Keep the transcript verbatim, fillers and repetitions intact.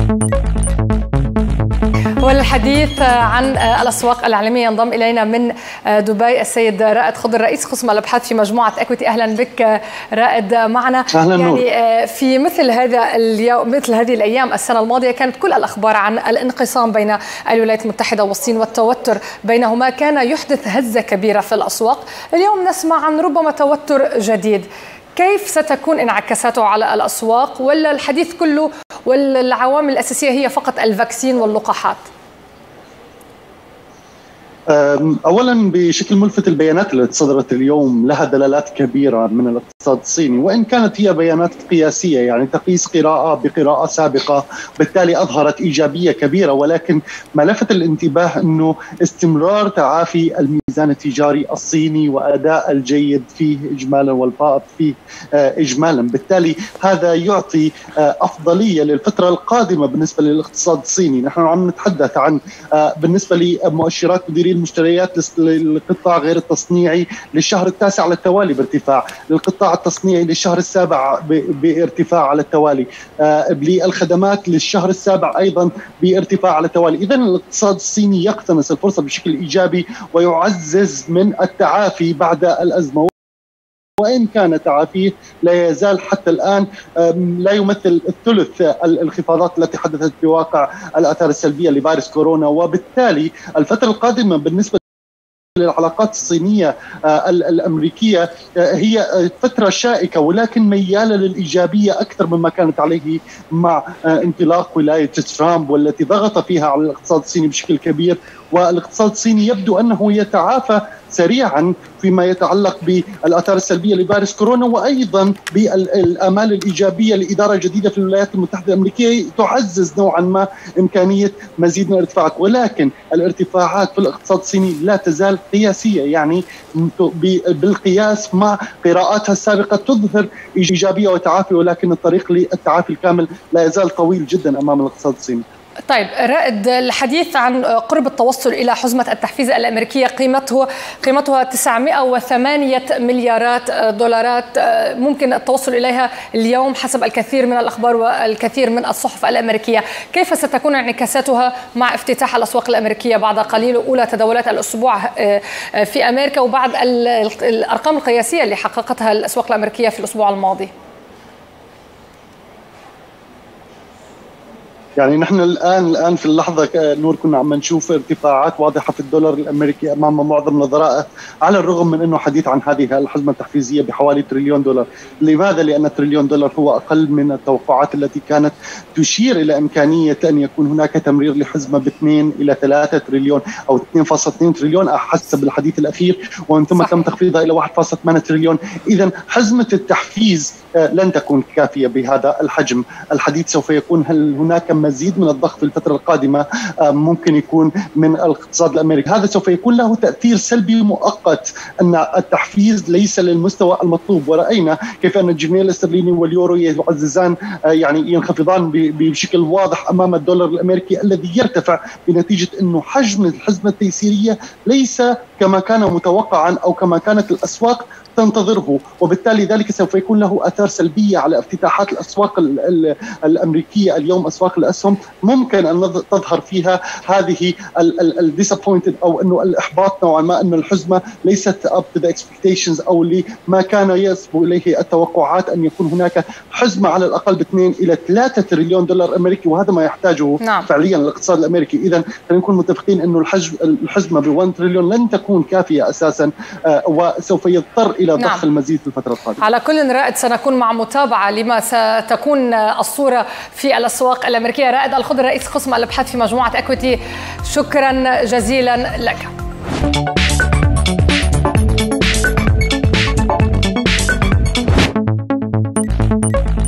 والحديث عن الأسواق العالمية ينضم إلينا من دبي السيد رائد خضر رئيس قسم الأبحاث في مجموعة إكويتي. أهلا بك رائد معنا. أهلا نور. يعني في مثل هذا اليوم مثل هذه الأيام السنة الماضية كانت كل الأخبار عن الانقسام بين الولايات المتحدة والصين والتوتر بينهما كان يحدث هزة كبيرة في الأسواق. اليوم نسمع عن ربما توتر جديد. كيف ستكون انعكاساته على الأسواق، ولا الحديث كله والعوامل الأساسية هي فقط الفاكسين واللقاحات؟ أولا بشكل ملفت البيانات التي صدرت اليوم لها دلالات كبيرة من الاقتصاد الصيني، وإن كانت هي بيانات قياسية يعني تقيس قراءة بقراءة سابقة بالتالي أظهرت إيجابية كبيرة، ولكن ما لفت الانتباه أنه استمرار تعافي الميزان التجاري الصيني وأداء الجيد فيه إجمالا والفائض فيه إجمالا. بالتالي هذا يعطي أفضلية للفترة القادمة بالنسبة للاقتصاد الصيني. نحن عم نتحدث عن بالنسبة لمؤشرات مديري المشتريات للقطاع غير التصنيعي للشهر التاسع على التوالي بارتفاع، للقطاع التصنيعي للشهر السابع بارتفاع على التوالي، للخدمات للشهر السابع أيضا بارتفاع على التوالي. إذن الاقتصاد الصيني يقتنص الفرصة بشكل إيجابي ويعزز من التعافي بعد الأزمة، وإن كان تعافيه لا يزال حتى الآن لا يمثل الثلث الانخفاضات التي حدثت في واقع الآثار السلبية لفيروس كورونا. وبالتالي الفترة القادمة بالنسبة للعلاقات الصينية الأمريكية هي فترة شائكة ولكن ميالة للإيجابية أكثر مما كانت عليه مع انطلاق ولاية ترامب، والتي ضغط فيها على الاقتصاد الصيني بشكل كبير. والاقتصاد الصيني يبدو أنه يتعافى سريعا فيما يتعلق بالآثار السلبية لفيروس كورونا، وأيضا بالآمال الإيجابية لإدارة جديدة في الولايات المتحدة الأمريكية تعزز نوعا ما إمكانية مزيد من الارتفاعات. ولكن الارتفاعات في الاقتصاد الصيني لا تزال قياسية، يعني بالقياس مع قراءاتها السابقة تظهر إيجابية وتعافي، ولكن الطريق للتعافي الكامل لا يزال طويل جدا أمام الاقتصاد الصيني. طيب رائد، الحديث عن قرب التوصل إلى حزمة التحفيز الأمريكية قيمته قيمتها تسعمائة وثمانية مليارات دولارات، ممكن التوصل إليها اليوم حسب الكثير من الأخبار والكثير من الصحف الأمريكية. كيف ستكون انعكاساتها مع افتتاح الأسواق الأمريكية بعد قليل أولى تداولات الأسبوع في أمريكا وبعد الأرقام القياسية اللي حققتها الأسواق الأمريكية في الأسبوع الماضي؟ يعني نحن الآن الآن في اللحظة نور كنا عم نشوف ارتفاعات واضحة في الدولار الأمريكي أمام معظم النظرائه، على الرغم من أنه حديث عن هذه الحزمة التحفيزية بحوالي تريليون دولار. لماذا؟ لأن تريليون دولار هو أقل من التوقعات التي كانت تشير إلى إمكانية أن يكون هناك تمرير لحزمة باثنين إلى ثلاثة تريليون أو اثنين فاصلة اثنين تريليون حسب الحديث الأخير، ومن ثم تم تخفيضها إلى واحد فاصلة ثمانية تريليون. إذن حزمة التحفيز لن تكون كافية بهذا الحجم. الحديث سوف يكون هل هناك مزيد من الضغط في الفترة القادمة ممكن يكون من الاقتصاد الأمريكي. هذا سوف يكون له تأثير سلبي مؤقت، أن التحفيز ليس للمستوى المطلوب، ورأينا كيف أن الجنيه الاسترليني واليورو يعززان يعني ينخفضان بشكل واضح أمام الدولار الأمريكي الذي يرتفع، بنتيجة أنه حجم الحزمة التيسيرية ليس كما كان متوقعا أو كما كانت الأسواق تنتظره، وبالتالي ذلك سوف يكون له آثار سلبية على افتتاحات الأسواق الأمريكية. اليوم أسواق الأسهم ممكن أن تظهر فيها هذه الديسابوينتد أو أنه الإحباط نوعا ما، أن الحزمة ليست up to the expectations أو لما كان يسبق إليه التوقعات أن يكون هناك حزمة على الأقل باثنين إلى ثلاثة تريليون دولار أمريكي، وهذا ما يحتاجه نعم. فعليا الاقتصاد الأمريكي. إذن خلينا نكون متفقين أنه الحزمة ب واحد تريليون لن تكون كافية أساسا، وسوف يضطر إلى ضخ نعم. المزيد في الفترة القادمة. على كل رائد سنكون مع متابعة لما ستكون الصورة في الأسواق الأمريكية. رائد الخضر رئيس قسم الأبحاث في مجموعة إكويتي، شكرا جزيلا لك.